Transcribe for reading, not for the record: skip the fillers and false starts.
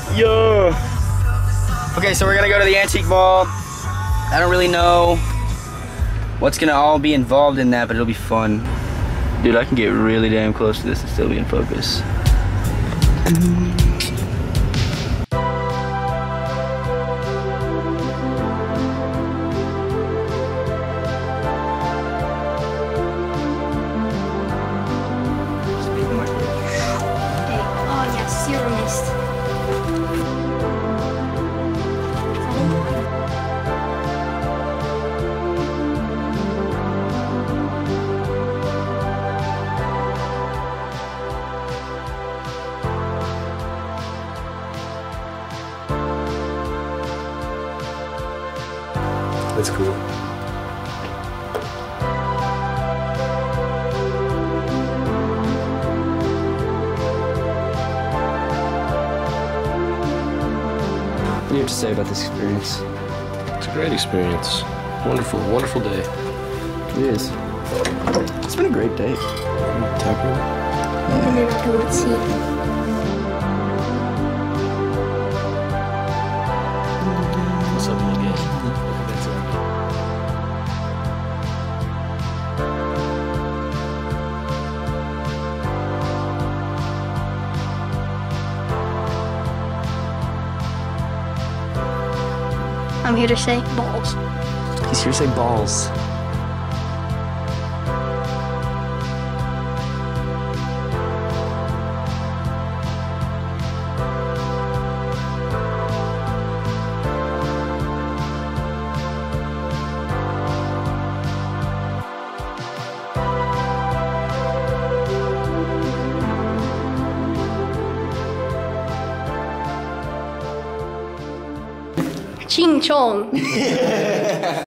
Yo. Okay, so we're gonna go to the antique ball. I don't really know what's gonna all be involved in that, but it'll be fun. Dude, I can get really damn close to this and still be in focus. Oh yes, zero missed. That's cool. What do you have to say about this experience? It's a great experience. Wonderful, wonderful day. It is. It's been a great day. Tucker? And then I can see. What's up, little game? I'm here to say balls. He's here to say balls. Ching chong.